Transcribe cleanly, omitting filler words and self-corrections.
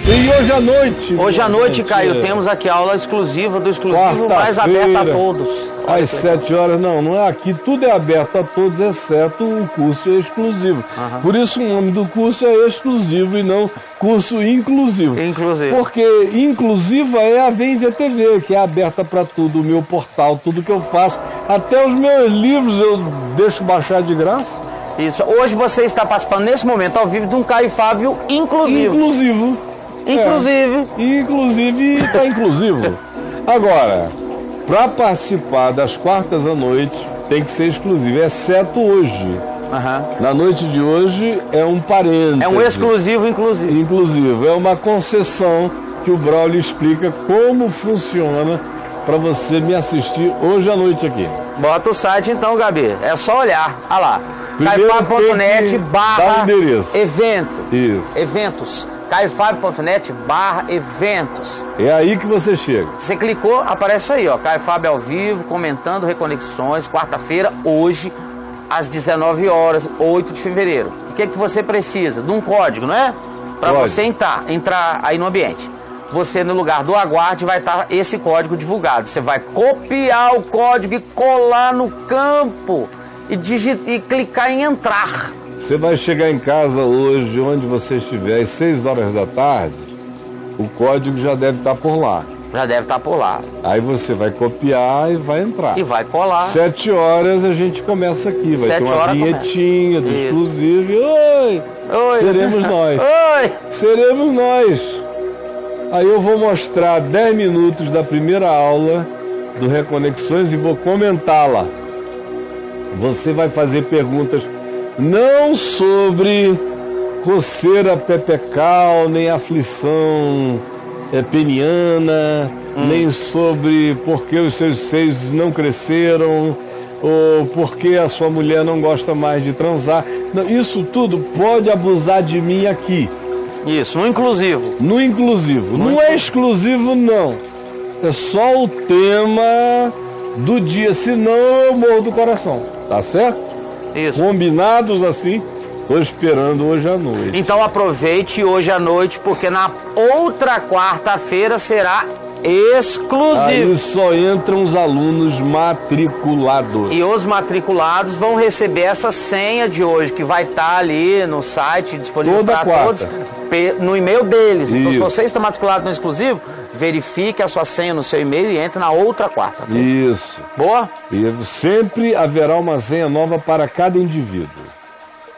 E hoje à noite? Hoje à noite, Caio, temos aqui a aula exclusiva do exclusivo, mais aberta a todos. Às 7 horas, não é aqui, tudo é aberto a todos, exceto o curso exclusivo. Por isso o nome do curso é exclusivo e não curso inclusivo. Inclusive. Porque inclusiva é a Vendia TV, que é aberta para tudo, o meu portal, tudo que eu faço. Até os meus livros eu deixo baixar de graça. Isso. Hoje você está participando nesse momento ao vivo de um Caio Fábio inclusivo. Inclusive, está inclusivo. Agora, para participar das quartas à noite, tem que ser exclusivo, exceto hoje. Na noite de hoje é um parêntese. É um exclusivo inclusivo. Inclusivo, é uma concessão que o Braulio explica como funciona para você me assistir hoje à noite aqui. Bota o site então, Gabi. É só olhar. Olha lá. caifabio.net/evento. Isso. Eventos. caifabio.net/eventos. É aí que você chega. Você clicou, aparece aí, ó. Caio Fábio ao vivo, comentando Reconexões, quarta-feira, hoje, às 19 horas, 8 de fevereiro. O que é que você precisa? De um código, não é? Para você entrar aí no ambiente. Você, no lugar do aguarde, vai estar esse código divulgado. Você vai copiar o código e colar no campo e clicar em entrar. Você vai chegar em casa hoje, onde você estiver, às 6 horas da tarde, o código já deve estar por lá. Já deve estar por lá. Aí você vai copiar e vai entrar. E vai colar. 7 horas a gente começa aqui. Vai ter uma vinhetinha do exclusivo. Oi! Seremos nós. Oi! Seremos nós. Aí eu vou mostrar 10 minutos da primeira aula do Reconexões e vou comentá-la. Você vai fazer perguntas não sobre coceira pepecal, nem aflição peniana, nem sobre por que os seus seios não cresceram, ou por que a sua mulher não gosta mais de transar. Não, isso tudo pode abusar de mim aqui. Isso, no inclusivo. No inclusivo. Não é exclusivo, não. É só o tema do dia, senão eu morro do coração. Tá certo? Isso. Combinados assim, estou esperando hoje à noite. Então aproveite hoje à noite, porque na outra quarta-feira será exclusivo. Aí só entram os alunos matriculados. E os matriculados vão receber essa senha de hoje, que vai estar ali no site, disponível para todos, no e-mail deles. Isso. Então, se você está matriculado no exclusivo, verifique a sua senha no seu e-mail e entre na outra quarta. Isso. Boa? E sempre haverá uma senha nova para cada indivíduo.